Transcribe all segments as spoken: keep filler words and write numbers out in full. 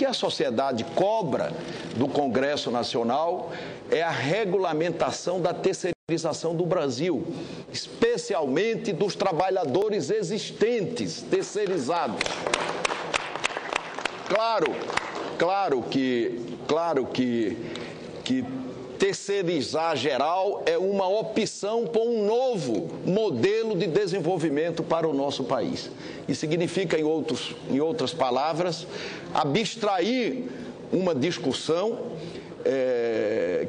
que a sociedade cobra do Congresso Nacional é a regulamentação da terceirização do Brasil, especialmente dos trabalhadores existentes, terceirizados. Claro, claro que, claro que, que terceirizar geral é uma opção para um novo modelo de desenvolvimento para o nosso país. E significa, em, outros, em outras palavras, abstrair uma discussão é,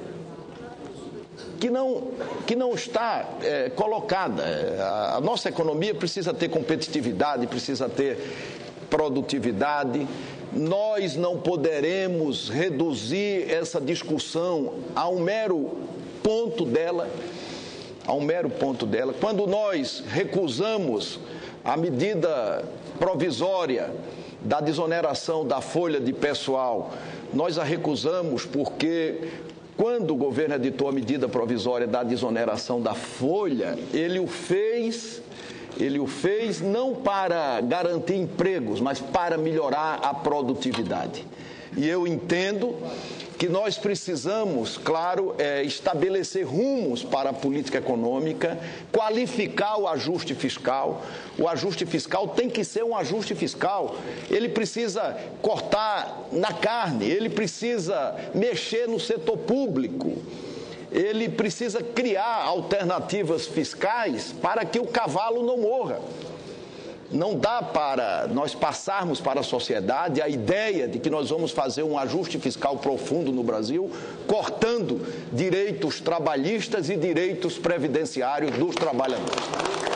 que, não, que não está é, colocada. A, a nossa economia precisa ter competitividade, precisa ter produtividade. Nós não poderemos reduzir essa discussão a um mero ponto dela, a um mero ponto dela. Quando nós recusamos a medida provisória da desoneração da folha de pessoal, nós a recusamos porque, quando o governo editou a medida provisória da desoneração da folha, ele o fez... Ele o fez não para garantir empregos, mas para melhorar a produtividade. E eu entendo que nós precisamos, claro, é, estabelecer rumos para a política econômica, qualificar o ajuste fiscal. O ajuste fiscal tem que ser um ajuste fiscal. Ele precisa cortar na carne, ele precisa mexer no setor público. Ele precisa criar alternativas fiscais para que o cavalo não morra. Não dá para nós passarmos para a sociedade a ideia de que nós vamos fazer um ajuste fiscal profundo no Brasil, cortando direitos trabalhistas e direitos previdenciários dos trabalhadores.